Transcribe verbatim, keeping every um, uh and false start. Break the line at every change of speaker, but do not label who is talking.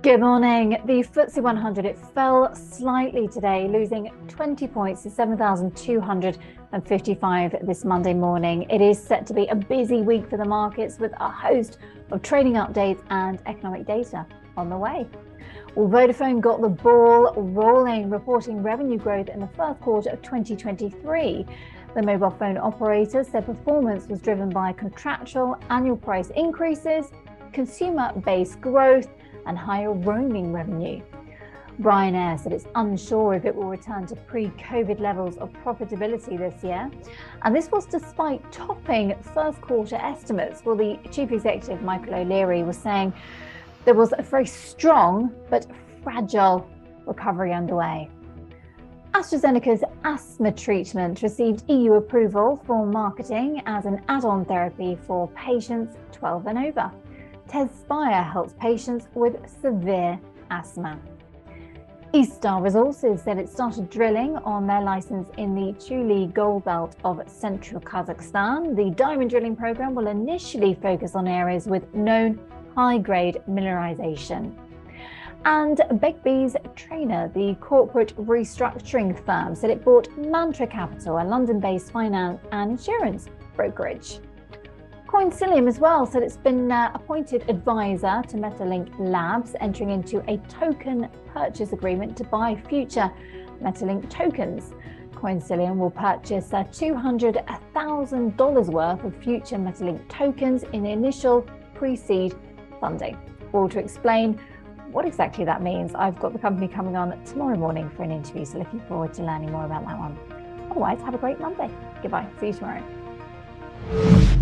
Good morning. The F T S E one hundred, it fell slightly today, losing twenty points to seven thousand two hundred fifty-five this Monday morning. It is set to be a busy week for the markets with a host of trading updates and economic data on the way. Well, Vodafone got the ball rolling, reporting revenue growth in the first quarter of twenty twenty-three. The mobile phone operator said performance was driven by contractual annual price increases, consumer-based growth, and higher roaming revenue. Ryanair said it's unsure if it will return to pre-COVID levels of profitability this year. And this was despite topping first quarter estimates. Well, the chief executive, Michael O'Leary, was saying there was a very strong but fragile recovery underway. AstraZeneca's asthma treatment received E U approval for marketing as an add-on therapy for patients twelve and over. Tezspire helps patients with severe asthma. Eaststar Resources said it started drilling on their license in the Chuli gold belt of central Kazakhstan. The diamond drilling program will initially focus on areas with known high-grade mineralization. And Begbie's Trainer, the corporate restructuring firm, said it bought Mantra Capital, a London-based finance and insurance brokerage. Coincilium as well said it's been uh, appointed advisor to Metalink Labs, entering into a token purchase agreement to buy future Metalink tokens. Coincilium will purchase uh, two hundred thousand dollars worth of future Metalink tokens in the initial pre-seed funding. Well, to explain what exactly that means, I've got the company coming on tomorrow morning for an interview, so looking forward to learning more about that one. Otherwise, have a great Monday. Goodbye. See you tomorrow.